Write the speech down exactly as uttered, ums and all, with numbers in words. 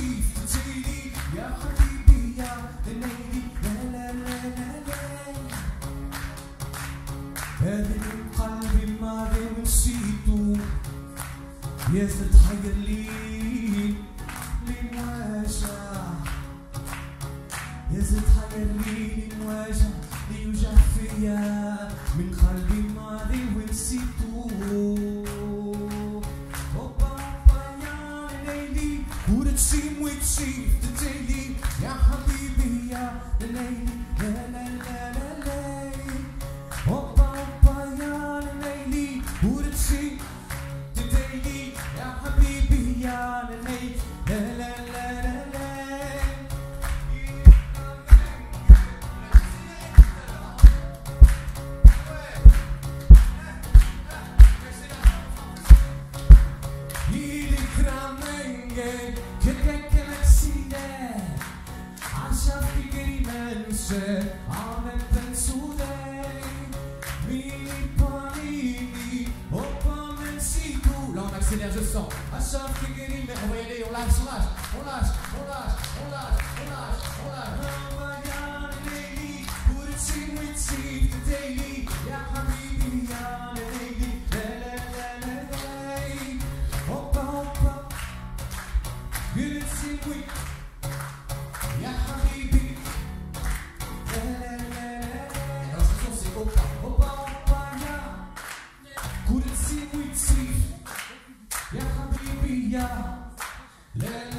وتسيف تتيلي يا حبيبي يا ليلي لا لا لا لا لا هذا من قلبي الماضي ونسيتو يا تتحير لي للمواجهة يا تتحير لي للمواجهة ليوجع فيا من قلبي الماضي ونسيتو هوبا هوبا يا ليلي وتسيم وتسيف تتيلي يا حبيبي يا ليلي لا لا لا لا لا هوبا هوبا يا ليلي وتسيم تتيلي يا حبيبي يا ليلي لا لا لا لا لا Amen pensudei Mini panini Hoppa men situ. Là on accélère, je sens. Achaf Kigeri, mais on va y aller, on lâche, on lâche, on lâche, on lâche, on lâche, on lâche, on lâche. Ramayan Leili, Urtsin Witsi, Daily, Ya Habibi, Ya Leili, La La La La La. Hoppa hoppa, Urtsin Witsi, Ya Habibi. Yeah.